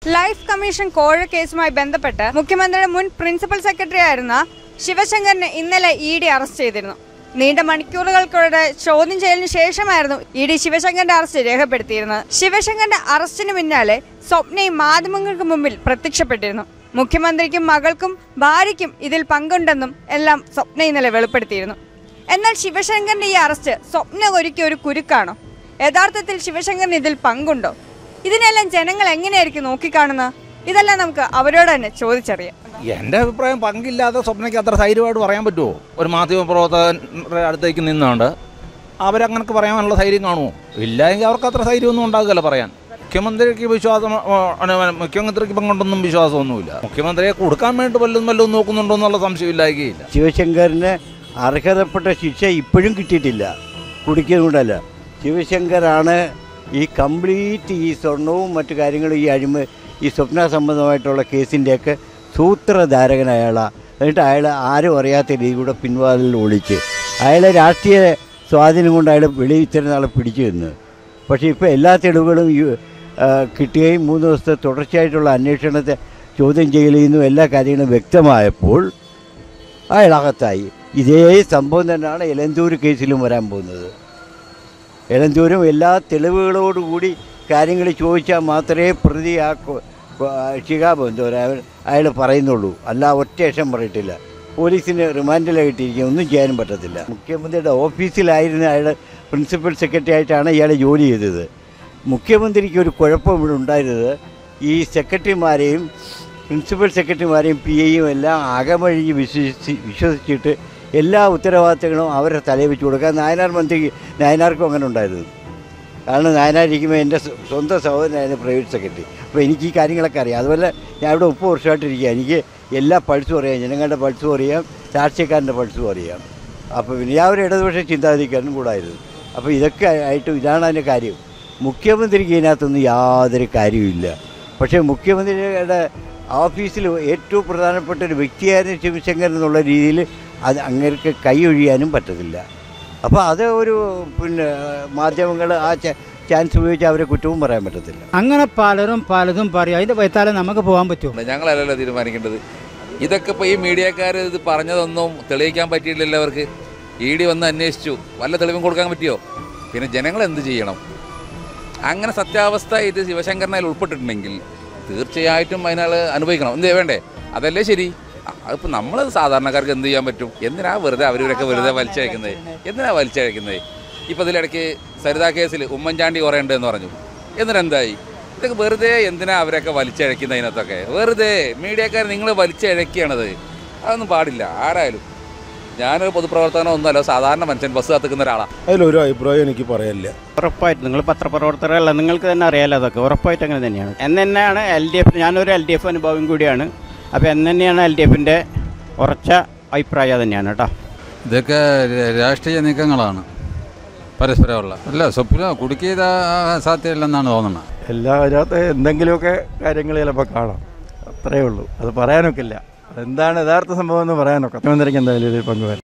Life commission കോഴ കേസുമായി ബന്ധപ്പെട്ട് മുഖ്യമന്ത്രിയുടെ മുൻ പ്രിൻസിപ്പൽ സെക്രട്ടറി ആയിരുന്ന ശിവശങ്കറിനെ ഇന്നലെ ED അറസ്റ്റ് ചെയ്തിരുന്നു. നീണ്ട മണിക്കൂറുകൾക്കുള്ള ചോദ്യം ചെയ്യലിന് ശേഷമായിരുന്നു ED ശിവശങ്കറിന്റെ അറസ്റ്റ് രേഖപ്പെടുത്തിയിരുന്നത്. ശിവശങ്കറിന്റെ അറസ്റ്റിന് പിന്നാലെ സ്വപ്നയും മാധ്യമങ്ങൾക്ക് മുമ്പിൽ പ്രത്യക്ഷപ്പെട്ടിരുന്നു. മുഖ്യമന്ത്രിക്കും മകൾക്കും ഭാര്യയ്ക്കും ഇതിൽ പങ്കുണ്ടെന്നും എല്ലാം സ്വപ്ന ഇന്നലെ വെളിപ്പെടുത്തിയിരുന്നു. എന്നാൽ ശിവശങ്കറിന്റെ ഈ അറസ്റ്റ് സ്വപ്ന ഒരുക്കിയ ഒരു കുരുക്കാണോ? യഥാർത്ഥത്തിൽ ശിവശങ്കറിന് ഇതിൽ പങ്കുണ്ടോ? ഇതിനെല്ലാം ജനങ്ങൾ എങ്ങനെയായിരിക്കും നോക്കിക്കാണുന്നത്? ഇതെല്ലാം നമുക്ക് അവരോട് തന്നെ ചോദിച്ചറിയാം. എൻ്റെ അഭിപ്രായം പങ്കില്ലാതെ സ്വപ്നയ്ക്ക് അത്ര ധൈര്യമായിട്ട് പറയാൻ പറ്റുമോ? ഒരു മാധ്യമപ്രവർത്തകരുടെ അടുത്തേക്ക് നിന്നുകൊണ്ട് അവരങ്ങനെ പറയാനുള്ള ധൈര്യം കാണുമോ? ഇല്ലെങ്കിൽ അവർക്ക് അത്ര ധൈര്യമൊന്നും ഉണ്ടാകില്ല പറയാൻ. മുഖ്യമന്ത്രിക്ക് പങ്കുണ്ടെന്നും വിശ്വാസമൊന്നുമില്ല. മുഖ്യമന്ത്രിയെ കൊടുക്കാൻ വേണ്ടി വല്ലതും നോക്കുന്നുണ്ടോ എന്നുള്ള സംശയമില്ലായിരിക്കില്ല. ശിവശങ്കറിന് അർഹതപ്പെട്ട ശിക്ഷ ഇപ്പോഴും കിട്ടിയിട്ടില്ല. കുടിക്കുന്നതുകൊണ്ടല്ല, ശിവശങ്കറാണ് ഈ കംപ്ലീറ്റ് ഈ സ്വർണവും മറ്റു കാര്യങ്ങളും ഈ സ്വപ്ന സംബന്ധമായിട്ടുള്ള കേസിൻ്റെയൊക്കെ സൂത്രധാരകൻ അയാളാണ്. എന്നിട്ട് അയാൾ ആരും അറിയാത്ത രീതിയിലൂടെ പിൻവാതിൽ ഒളിച്ച് അയാളെ രാഷ്ട്രീയ സ്വാധീനം കൊണ്ട് അയാൾ വെളിയിൽ ഇത്രയും നാളെ പിടിച്ചു നിന്ന്. പക്ഷേ ഇപ്പോൾ എല്ലാ തെളിവുകളും കിട്ടുകയും 3 ദിവസത്തെ തുടർച്ചയായിട്ടുള്ള അന്വേഷണത്തെ ചോദ്യം ചെയ്യലിൽ നിന്നും എല്ലാ കാര്യങ്ങളും വ്യക്തമായപ്പോൾ അയാളകത്തായി. ഇതേ സംഭവം തന്നെയാണ് എലന്തൂർ കേസിലും വരാൻ പോകുന്നത്. എലന്തൂരും എല്ലാ തെളിവുകളോടുകൂടി കാര്യങ്ങൾ ചോദിച്ചാൽ മാത്രമേ പ്രതി അയാൾ പറയുന്നുള്ളൂ, അല്ല ഒറ്റേഷം പറയത്തില്ല. പോലീസിന് റിമാൻഡിലാണ് കിട്ടിയിരിക്കുക, ഒന്നും ചെയ്യാനും പറ്റത്തില്ല. മുഖ്യമന്ത്രിയുടെ ഓഫീസിലായിരുന്ന അയാൾ പ്രിൻസിപ്പൽ സെക്രട്ടറി ആയിട്ടാണ് ഇയാൾ ജോലി ചെയ്തത്. മുഖ്യമന്ത്രിക്ക് ഒരു കുഴപ്പം ഇവിടെ ഉണ്ടായിരുന്നത്, ഈ സെക്രട്ടറിമാരെയും പ്രിൻസിപ്പൽ സെക്രട്ടറിമാരെയും PAയും എല്ലാം അകമഴിഞ്ഞ് വിശ്വസിച്ചിട്ട് എല്ലാ ഉത്തരവാദിത്തങ്ങളും അവരുടെ തലയിൽ വെച്ച് കൊടുക്കുക. നായനാർക്കും അങ്ങനെ ഉണ്ടായിരുന്നു. കാരണം നായനാരിക്കുമ്പോൾ എൻ്റെ സ്വന്തം സഹോദരനായിരുന്നു പ്രൈവറ്റ് സെക്രട്ടറി. അപ്പോൾ എനിക്ക് ഈ കാര്യങ്ങളൊക്കെ അറിയാം. അതുപോലെ ഞാൻ ഇവിടെ 30 വർഷമായിട്ടിരിക്കുക. എനിക്ക് എല്ലാ പൾസും അറിയാം, ജനങ്ങളുടെ പൾസും അറിയാം, രാഷ്ട്രീയക്കാരൻ്റെ പൾസും അറിയാം. അപ്പോൾ പിന്നെ ഞാൻ ഒരു ഇടതുപക്ഷ ചിന്താഗതിക്കാരനും കൂടായിരുന്നു. അപ്പോൾ ഇതൊക്കെ ആയിട്ട് ഇതാണ് അതിൻ്റെ കാര്യം. മുഖ്യമന്ത്രിക്ക് ഇതിനകത്തൊന്നും യാതൊരു കാര്യവുമില്ല. പക്ഷേ മുഖ്യമന്ത്രിയുടെ ഓഫീസിൽ ഏറ്റവും പ്രധാനപ്പെട്ട ഒരു വ്യക്തിയായിരുന്നു ശിവശങ്കർ എന്നുള്ള രീതിയിൽ അത് അങ്ങേർക്ക് കൈ ഒഴിയാനും പറ്റത്തില്ല. അപ്പോൾ അത് ഒരു മാധ്യമങ്ങൾ ആ ചാൻസ് ഉപയോഗിച്ച് അവരെ കുറ്റവും പറയാൻ പറ്റത്തില്ല. അങ്ങനെ പലതും പറയും. അതിൻ്റെ വൈത്താലെ നമുക്ക് പോകാൻ പറ്റുമോ? ഞങ്ങളല്ലല്ലോ തീരുമാനിക്കേണ്ടത്. ഇതൊക്കെ ഇപ്പോൾ ഈ മീഡിയക്കാർ ഇത് പറഞ്ഞതൊന്നും തെളിയിക്കാൻ പറ്റിയില്ലല്ലോ. അവർക്ക് ED വന്ന് അന്വേഷിച്ചു, വല്ല തെളിവും കൊടുക്കാൻ പറ്റിയോ? പിന്നെ ജനങ്ങൾ എന്ത് ചെയ്യണം? അങ്ങനെ സത്യാവസ്ഥ ഇത് ശിവശങ്കരനെ ഉൾപ്പെട്ടിട്ടുണ്ടെങ്കിൽ തീർച്ചയായിട്ടും അതിനാൾ അനുഭവിക്കണം. എന്ത് വേണ്ടേ? അതല്ലേ ശരി. അതിപ്പോൾ നമ്മൾ സാധാരണക്കാർക്ക് എന്ത് ചെയ്യാൻ പറ്റും? എന്തിനാ അവരൊക്കെ വെറുതെ വലിച്ചഴക്കുന്നത്? ഇപ്പോൾ ഇതിലിടയ്ക്ക് സരിതാ കേസിൽ ഉമ്മൻചാണ്ടി കുറേ ഉണ്ടെന്ന് പറഞ്ഞു. എന്നിട്ടെന്തായി? ഇതൊക്കെ വെറുതെ എന്തിനാ അവരൊക്കെ വലിച്ചഴക്കുന്നതിനകത്തൊക്കെ? വെറുതെ മീഡിയക്കാർ നിങ്ങൾ വലിച്ചഴക്കുകയാണത്. അതൊന്നും പാടില്ല ആരായാലും. ഞാനൊരു പൊതുപ്രവർത്തകനോ ഒന്നുമല്ല, സാധാരണ മനുഷ്യൻ, ബസ് കത്തിക്കുന്ന ഒരാളാണ്. അതിലൊരു അഭിപ്രായം എനിക്ക് പറയാനില്ല. ഉറപ്പായിട്ട് നിങ്ങൾ പത്രപ്രവർത്തകരല്ല, നിങ്ങൾക്ക് തന്നെ അറിയാമല്ലോ അതൊക്കെ. ഉറപ്പായിട്ട് അങ്ങനെ തന്നെയാണ്. എന്ന് തന്നെയാണ് LDF. ഞാനൊരു LDF അനുഭവം കൂടിയാണ്. അപ്പോൾ എന്ന് തന്നെയാണ് LDFൻ്റെ ഉറച്ച അഭിപ്രായം തന്നെയാണ് കേട്ടോ. ഇതൊക്കെ രാഷ്ട്രീയ നീക്കങ്ങളാണ് പരസ്പരമുള്ള. അല്ല, സ്വപ്ന കുടുക്കിയത് സാധ്യതയില്ലെന്നാണ് തോന്നുന്നത്. അതിനകത്ത് എന്തെങ്കിലുമൊക്കെ കാര്യങ്ങൾ ചിലപ്പോൾ കാണാം, അത്രയേ ഉള്ളൂ. അത് പറയാനൊക്കെ ഇല്ല. എന്താണ് യഥാർത്ഥ സംഭവം എന്ന് പറയാനൊക്കെ. മുഖ്യമന്ത്രിക്ക് എന്തായാലും ഇതിൽ പങ്കുവരാം.